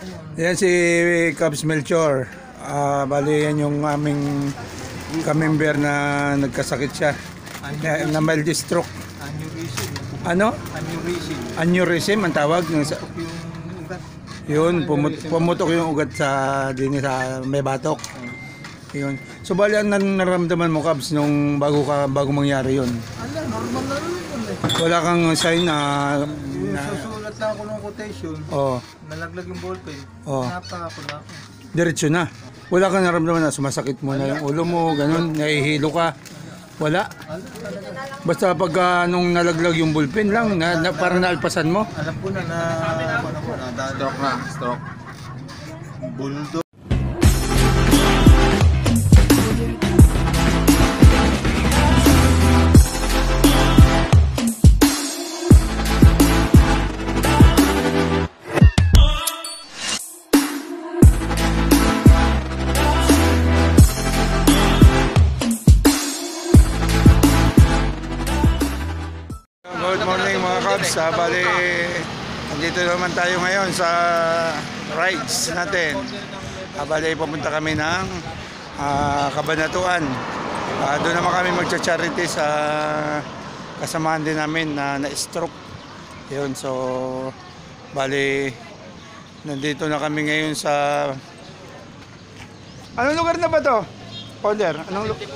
Yan si Cubs Melchor. Bali yan yung aming kamember na nagkasakit siya. Na mild stroke. Ano? Aneurysm ang tawag. Yun, pumutok yung ugat sa may batok. Yun. So bali ang nararamdaman mo, Cubs, nung bago mangyari yun? Normal na rin yun eh. Wala kang sign na susulat lang ako ng quotation. Oh. Nalaglag yung ballpen. Oh. Napaka na ako. Diretso na. Wala kang naramdaman na sumasakit mo na yung ulo mo, ganun, nahihilo ka. Wala. Basta pag nung nalaglag yung ballpen lang, parang naalpasan mo. Alam ko na stroke. Bulldog. Good morning mga Cubs. Bali, andito naman tayo ngayon sa rides natin. Bali, pupunta kami ng Cabanatuan. Doon naman kami magcha-charity sa kasamahan din namin na na-stroke. Yun, so bali, nandito na kami ngayon sa... Anong lugar na ba to? Founder, anong lugar?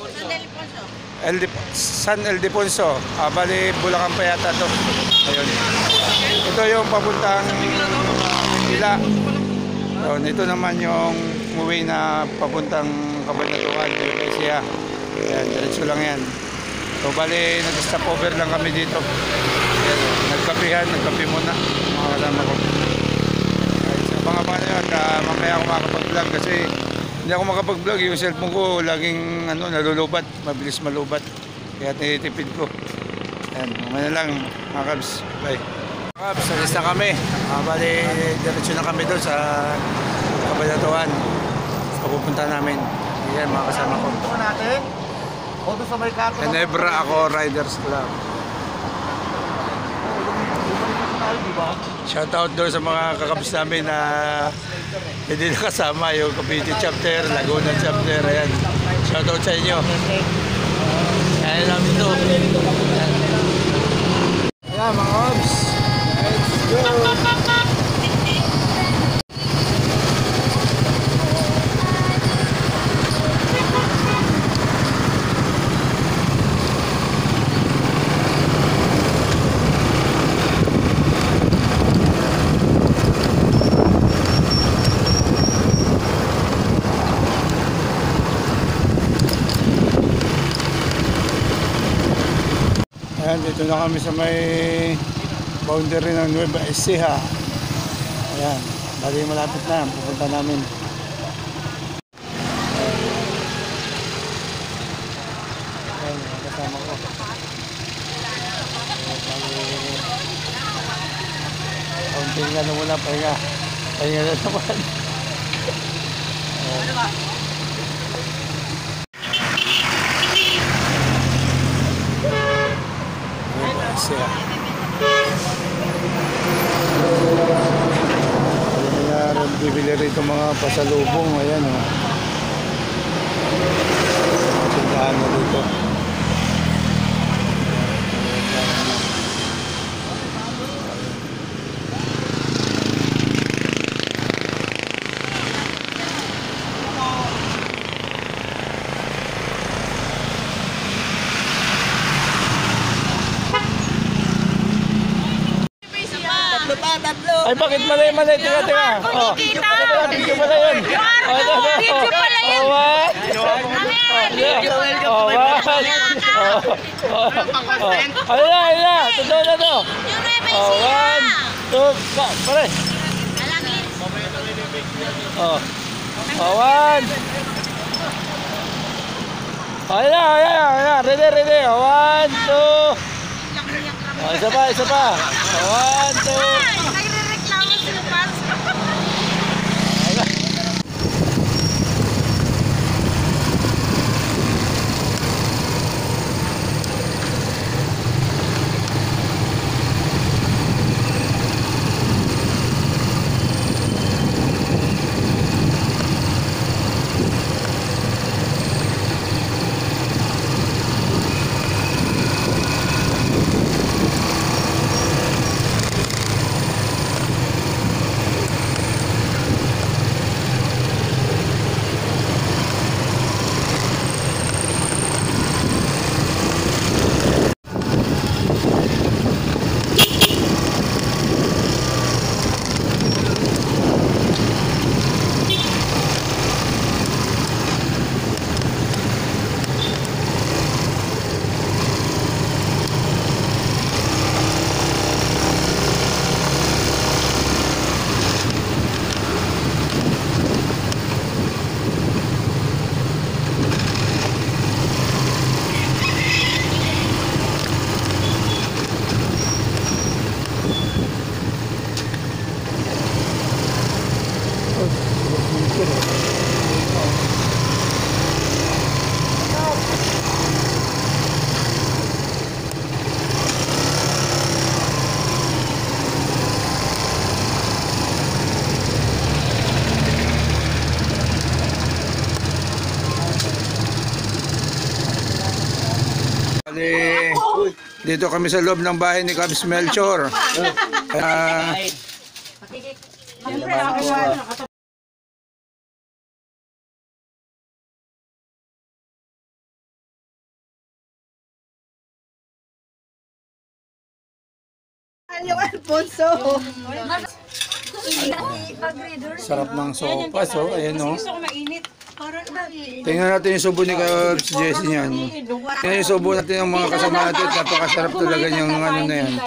San Ildefonso. Bali, Bulacan pa yata to. Ayun. Ito yung papuntang Ila. Ayun, ito naman yung umuwi na papuntang Cabanatuan, Siya. Ayan, diretso lang yan. So bali, nag-stop over lang kami dito. Ayan, nagkape muna. Mga kasama ko. Ayan, sa mga yun, mamaya ako makakapag-vlog kasi hindi ako makapag-vlog. Yung cellphone ko laging nalulubat, mabilis malubat. Kaya tinitipid ko. Ayan, mamaya lang mga Cubs. Bye. Cubs, alis na kami. Bali, diretso na kami doon sa Cabanatuan. Sa pupunta namin. Ayan, mga kasama ko. Ito natin. O doon sa may kato. Ginebra ako, Riders Club. Shoutout doon sa mga kakabs namin na hindi nakasama yung Cavite chapter, Laguna chapter. Ayan. Shoutout sa inyo. Ayan namin ito. Ayan mga kabs. Let's go! Ayan, dito na kami sa may boundary ng Nueva Ecija. Ayan, bali malapit na, pupunta namin. Ayan, kasama ko. Kaunting na muna, pahinga na naman. Siya. Ayan, bibili rito mga pasalubong. Ayan o. Tindahan na dito. Tatlo. Ay, bakit mali? Teka. Oh. Video pala yun. Video pala yun. Ayun na. Totoo na to. One, two, pare. One. Ayan. Ready. One, two. Isa pa. One, two. Nagre-reklamo sila fans. Dito kami sa loob ng bahay ni Cubs Melchor. Yung Alfonso. Sarap ng sopas, oh. Ayan, oh. Gusto ko mainit. Tingnan natin yung subo ni Cubs Jesse niyan. Tingnan yung subo natin ng mga kasama natin. Napakasarap talaga yung ano na yan.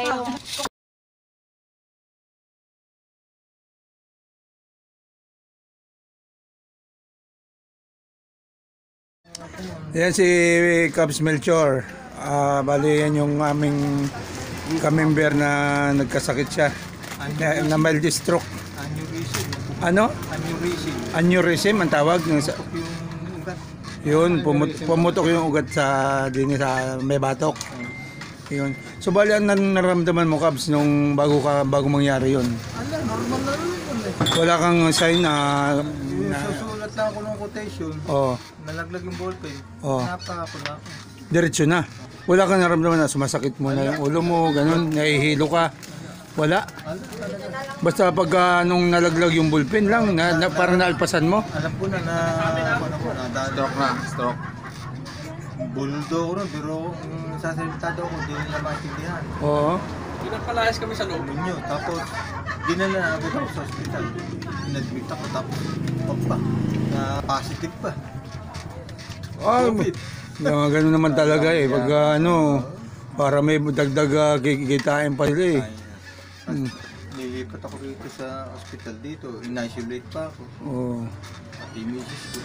Yan si Cubs Melchor. Bali yan yung aming kamember na nagkasakit siya. Na mild stroke. Aneurysm. Ano? Aneurysm. Aneurysm ang tawag. Yung ugat. Yun, pumutok yung ugat sa sa may batok. Yun. So bali ang nararamdaman mo, Cubs, nung bago mangyari yun. Ala, normal na rin yun eh. Wala kang sign na Susulat lang ako ng quotation. oh, Nalaglag yung ballpen. Oh. Napaka na ako. diretso na. Wala kang naramdaman na sumasakit mo na yung ulo mo, ganun, nahihilo ka. Wala. Basta pag nung nalaglag yung ballpen lang, parang naalpasan mo. Alam ko na stroke na. Stroke. Buldo ko nun, pero sasalita daw ko, di nila maintindihan. Oo. Pinapalayas kami sa loob ninyo. Tapos, dinala na agad ako sa hospital. Inadmit ako, tapos, pa, na positive pa. Ah, ganun naman talaga eh. Pag para may dagdag kikitain pa sila eh. Nilipat ako dito sa hospital dito. In-isolate pa ako. Oo. Pati misis ko.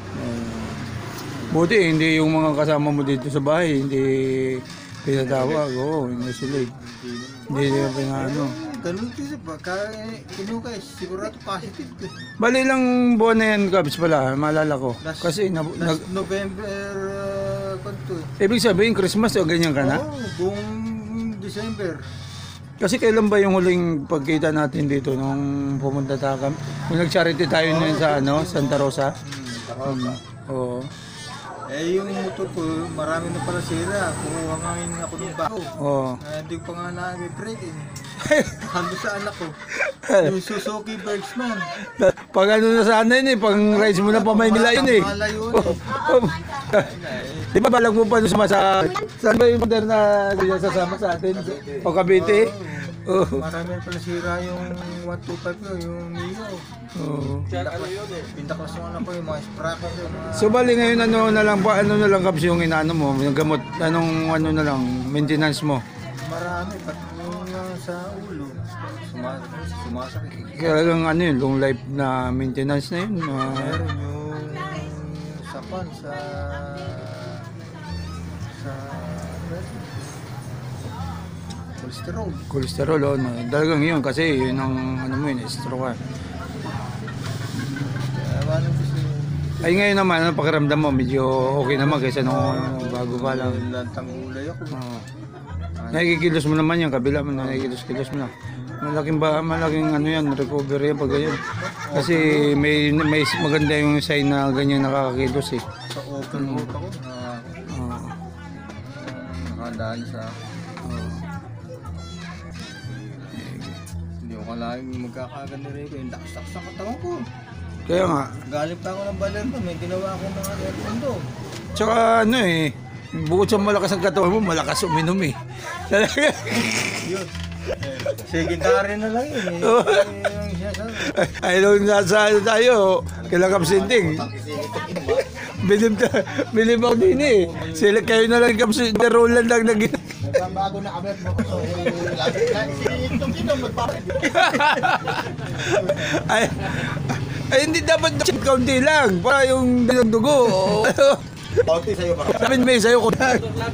Buti hindi yung mga kasama mo dito sa bahay, hindi pinatawag. Oo, hindi sila eh. Hindi nila pinano. Ganun kasi pagka kinukay, sigurado positive ko. Bali lang buwan na yan, Cubs pala, maalala ko. Kasi Last November, kanto eh. ibig sabihin Christmas o ganyan ka na? Oo, buong December. Kasi kailan ba yung huling pagkita natin dito nung pumunta tayo? Kung nag-charity tayo nun sa Santa Rosa? Oo. Eh yung motor ko, marami na pala sira. Kumuha ngayon ako ng baho. Oo. Hindi ko pa nga na-break eh. Hando sa anak ko. Yung Suzuki Bergsman. Pag ano na sana yun eh, pag rides mo na pa Maynila yun eh. Malayo Di ba balag mo pa doon saan ba yung modern na sasama sa atin? O Cavite? Oo. Marami pala sira yung 125 ko, yung Neo. Oo. Pintakas yung anak ko, yung mga sprocket. So bali ngayon ano na lang Cubs yung inaano mo, yung gamot, anong ano na lang, maintenance mo? Marami, pati yung sa ulo. Sumasakit. Kaya lang ano yun, long life na maintenance na yun. Meron yung sapan sa cholesterol. Cholesterol, oh, no. Talagang yun kasi yun ang ano mo yun, stroke ka. Ano kasi Ay ngayon naman, ano pakiramdam mo? Medyo okay naman kaysa nung bago pa lang. lantang ulay ako. Oo. Nakikilos mo naman yung kabila mo, nakikilos mo na. Malaking ano yan, recovery yan pag ganyan. Kasi may maganda yung sign na ganyan nakakakilos eh. Sa overload ako Oo. nakadaan sa Oo. hindi ko kalahin magkakaganda rin ko. Yung lakas-lakas ng katawan ko. Kaya nga, Galing pa ako ng balerno. May ginawa ako mga aircon doon. tsaka ano eh, bukod sa malakas ang katawan mo, malakas uminom eh. Talaga. Yun. Secondary na lang yun eh. Yung sinasabi. Ay, nung nasa tayo, kailangan kapsinting. Bilib ako din eh. Sila kayo na lang kapsinting, Roland lang naging. Bago na kami at so itong ito Ay, hindi dapat kaunti lang. Para yung dugo. Kaunti sa'yo pa. Sabihin may sa'yo ko.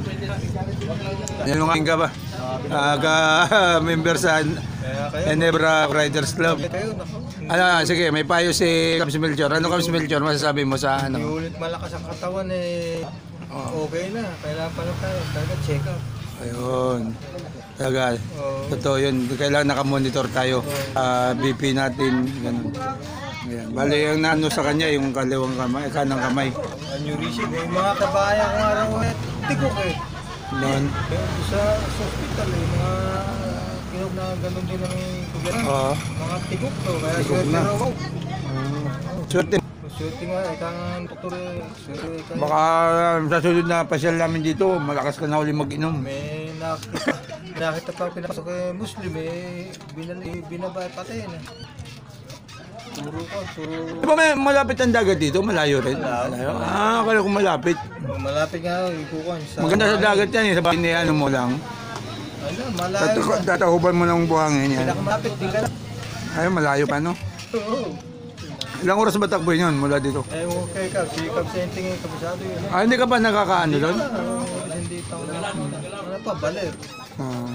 Yan ka ba? Ka-member sa Enebra Riders Club. Kayo, naku. Ano, sige, may payo si Cubs Melchor. Ano Cubs Melchor masasabi mo sa Yung ano? ulit malakas ang katawan eh. Okay na. Kailangan pa lang tayo. Talaga check up. Ayun. Talaga. Oo. Totoo yun. Kailangan nakamonitor tayo. BP natin. Ganun. Ayan. Bali, yung naano sa kanya, yung kaliwang kamay, kanang kamay. Aneurysm. Yung mga kabayan ko araw eh. Tigok eh. Noon. Sa hospital eh, mga kinog na ganun din ang gobyerno. Oo. Mga tigok to, kaya Tigok swerte na. raw. Swerte. Swerte nga, kang doktor eh. Swerte ka. Baka sa sunod na pasyal namin dito, malakas ka na uli mag-inom. May nakita pa pinapasok eh, Muslim eh, binabay pati yun eh. Turo ka, turo. Di ba may malapit ang dagat dito? Malayo rin? Malayo. Ah, akala ko malapit. Malapit nga, ikukuhan. Maganda sa dagat yan eh, sa bahay ni ano mo lang. Ano, malayo. Tatahuban mo ng buhangin yan. Pinakamalapit, di ka na. Ay, malayo pa no? Oo. Ilang oras ba takbo yun mula dito? Eh, okay ka, si Cab Senting eh, kabisado yun. Ah, hindi ka pa nakakaano doon? Hindi pa ako na. Ano pa, baler. Ah,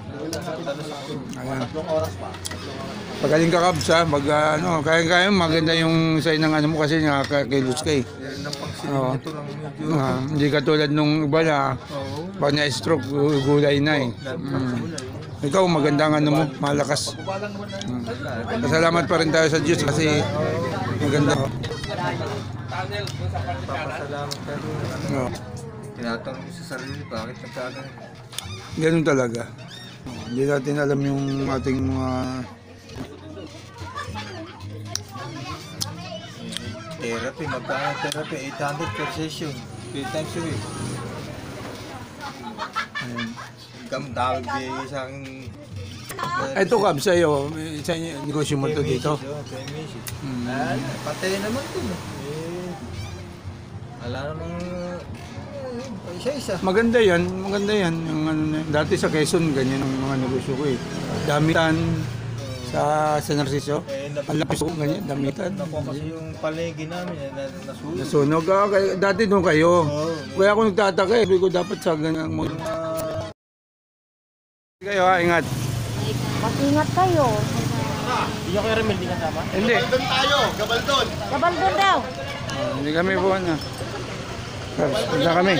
ayan. Pagaling ka Kabs ha, ano, kaya maganda yung sign ng ano mo kasi nakakakilos ka eh. Yan ang pagsinig Oo. nito lang medyo. Hindi katulad nung iba na Oo. pag na-stroke, gulay na eh. Ikaw maganda ang ano mo, malakas. Pasalamat pa rin tayo sa Diyos kasi maganda. Papasalamat ka rin. Oo. Tinatanong ko sa sarili, bakit nagkagano? Ganun talaga. Hindi natin alam yung ating mga Therapy, magkano therapy? 800 per session. 3 times a week. Dawag sa akin. ito Kabs sa'yo, sa inyo, negosyo mo to dito. Patay naman ito. Wala namang isa-isa. Maganda yan. Yung, ano, dati sa Quezon, ganyan ang mga negosyo ko eh. Damitan sa San Narciso. Ang lapis ko, ganyan, damitan. Ako kasi yung palengke namin nasunog. Nasunog ka, dati doon kayo. Oo. Kaya ako nagtataka eh, sabi ko dapat sa ganyan mo. Kayo ha, ingat. Mag-ingat kayo. Hindi ako Remel, hindi kasama? Hindi. Gabaldon daw. Hindi kami po na. Punta kami.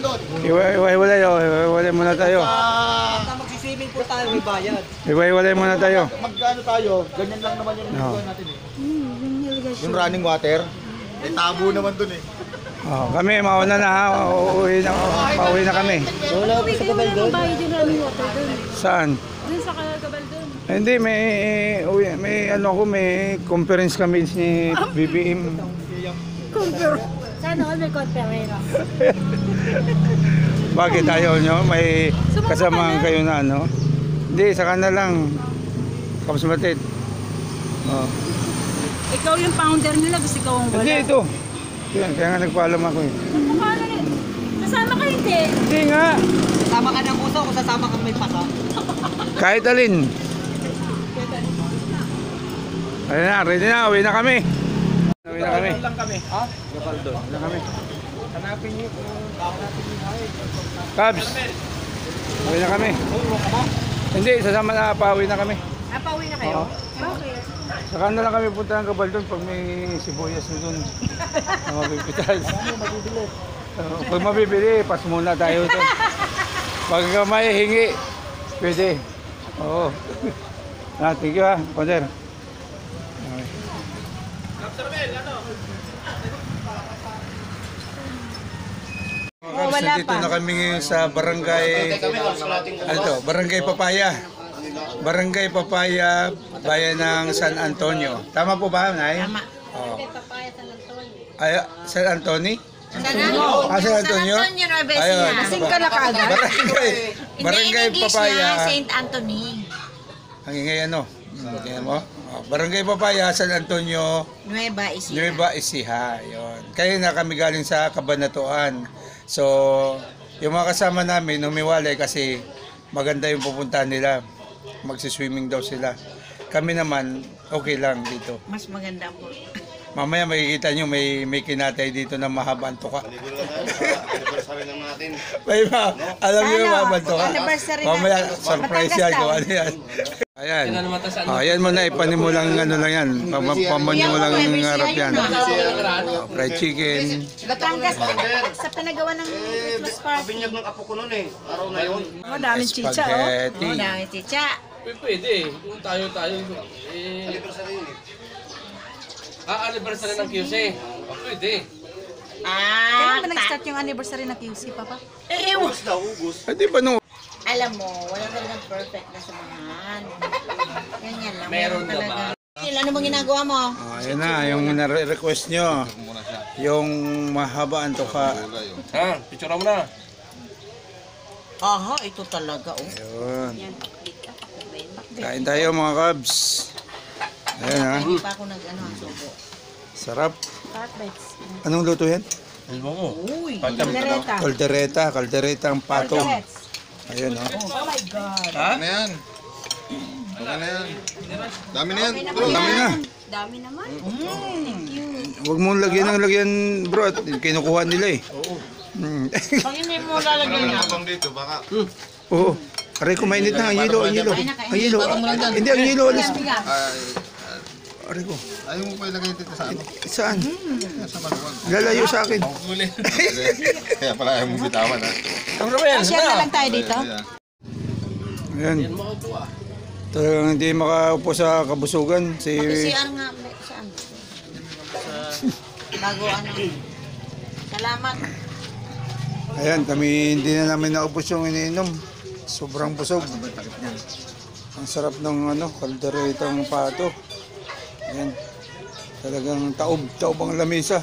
Iwalay muna tayo. Magsiswimming po tayo, may bayad. Iwalay muna tayo. Magkano tayo? Ganyan lang naman yung No. natin eh. Yung Yung running water, may tabo naman dun eh. Oh, kami mauna na ha. Pauwi na kami. Wala po sa Gabaldon. bayad yung running water doon. Saan? Doon sa Gabaldon. Hindi, may ano ko, may conference kami ni BBM. Sana all may conference. Bakit ayaw nyo? May kasama kayo na ano? Hindi, saka na lang. Kaps Matit. Oh. Ikaw yung founder nila, gusto ikaw ang Hindi, ito. Yan, kaya nga nagpaalam ako eh. Kasama ka hindi. Hindi nga. Sasama ka ng uso kung sasama kang may pasa. Kahit alin. Ayun na, ready na. Uwi na kami. Uwi na kami. lang kami. Ha? Uwi na kami. Hanapin niyo kung hanapin niyo ay. Kabs. Uwi na kami. Hindi, sasama na. Pauwi na kami. Pauwi na kayo? Bakit? Saka na lang kami punta ng Gabaldon pag may sibuyas na doon. Na mapipitas. Pag mabibili, pas muna tayo doon. Pag may hingi, pwede. Oo. Thank you ha, Pader. Okay. wala Dito pa. na kami ngayon sa barangay, ano to, Barangay Papaya. Barangay Papaya, bayan ng San Antonio. Tama po ba, Nay? Tama. Oh. Ay, San Antonio? San Antonio? Ayun. Kasing ka na kaagad? Barangay Papaya. Saint Anthony. Ang ingay ano? Tingnan mo? Oh, Barangay Papaya, San Antonio, Nueva Ecija. Nueva Ecija. Yun. Kaya na kami galing sa Cabanatuan. So, yung mga kasama namin, humiwalay kasi maganda yung pupuntahan nila. Magsiswimming daw sila. Kami naman, okay lang dito. Mas maganda po. Mamaya makikita nyo, may kinatay dito na mahabang tuka. Anniversary lang natin. May alam nyo yung Ano? mahabang tuka. Anniversary Mamaya, natin. surprise Batangas yan daw. kung ano yan. Ayan. Ayan mo na, ipanimulang ano lang yan. Pamanimulang harap yan. Fried chicken. Batangas sa panagawa ng Christmas party. Binyag ng apo ko noon eh. Araw na yun. Daming chicha, oh. Spaghetti. Oh, dami chicha. Pwede, kung tayo. Anniversary yun eh. Anniversary ng QC. Pwede. Ah, Kailan ba nag-start yung anniversary ng QC, Papa? Ay, di ba no? Alam mo, wala talagang perfect na samahan. Ganyan lang. Meron talaga. Ano bang ginagawa mo? Ayan na, yung nare-request nyo. Yung mahaba ang tuka. Ha? Picture mo na. Aha, ito talaga. Oh. Ayun. Kain tayo mga kabs. Ayan ha. Hindi pa ako ang subo. Sarap. Anong luto yan? Ano mo? Uy, Caldereta. Kaldereta ang pato. Ayun ha. Ha? Ano yan? Okay na yan. Dami na yan. Bro, Dami na. Dami naman. Huwag mong lagyan bro. At kinukuha nila eh. pag hindi mo lalagyan niya. Habang dito, baka. Oo. Aray ko, mainit na. Ang hilo. Ang hilo. Hindi, ang hilo. Alis. Aray ko. Ayaw mo pa ilagay dito sa ano? Saan? Sa maluwag. Lalayo sa akin. Kaya pala ayaw mo bitawan ha. Ano ba yan? Share na lang tayo dito. Ayan. Talagang hindi makaupo sa kabusugan. Si... PCR nga, saan? Bago ano. Salamat. Ayan, kami hindi na namin naubos yung iniinom. Sobrang busog. Ang sarap ng kalderetang pato. Ayan. Talagang taob ang lamesa.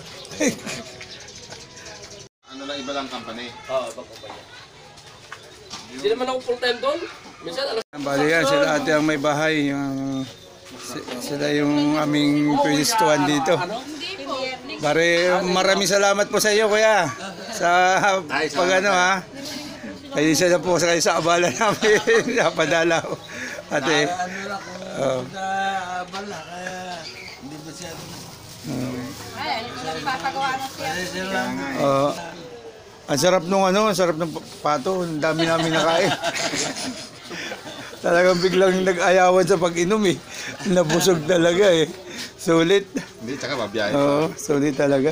Ano lang, iba lang company. Oo, ibang kumpanya. Hindi naman ako full time doon. Minsan, Bali yan, sila ate ang may bahay. Sila yung aming pinistuhan dito. Bari, maraming salamat po sa iyo, kuya. Sa pag ha. Ay, isa na po sa kayo sa abala namin. Napadala ko. Ate. Oh. Ang sarap ng pato. Ang dami namin nakain. Talagang biglang nag-ayawan sa pag-inom eh. Nabusog talaga eh. Sulit. Hindi, tsaka mabiyahe. Oo, sulit talaga.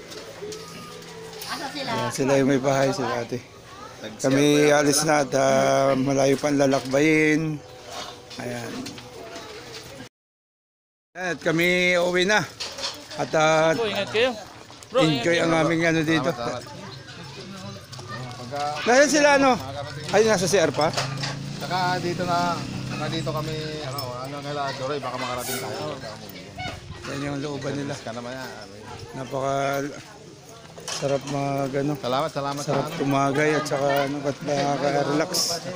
Ayan, sila yung may bahay, sila ate. Kami alis na at malayo pa ang lalakbayin. Ayan. At kami uwi na. At ingat kayo. enjoy ang aming dito. Salamat. Nasaan sila Ay, nasa CR pa? Tsaka dito dito kami, kaila Doroy, baka makarating tayo. Yan yung looban nila. Ka naman yan. Napaka sarap Salamat sarap tumagay at saka at nakaka-relax.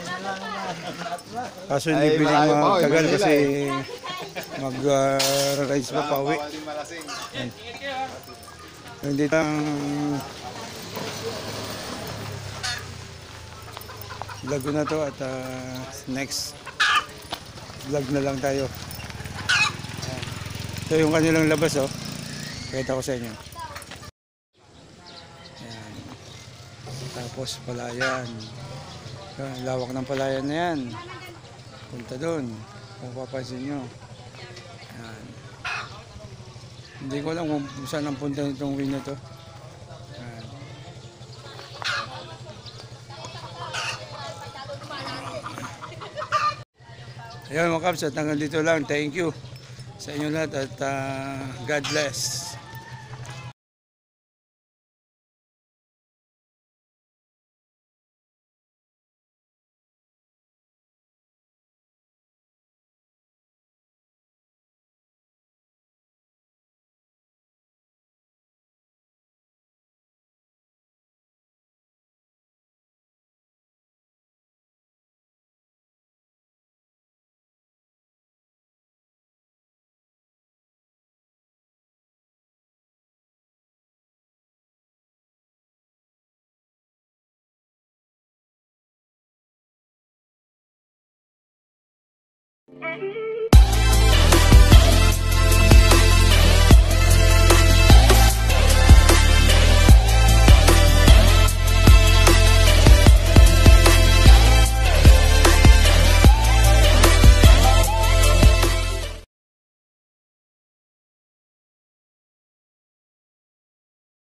Kaso hindi Ay, piling malayo pa, magtagal Manila, kasi mag-rides pa pauwi. Hindi lang vlog na to at next vlog na lang tayo. Ito yung kanilang labas Pakita ko sa inyo. Ayan. Tapos palayan. Ayan, lawak ng palayan na yan. Punta doon. Kung papansin nyo. Ayan. Hindi ko alam kung saan ang punta nitong way na to. Ayan. Ayan mga kaps, at hanggang dito lang. Thank you sa inyo lahat at God bless.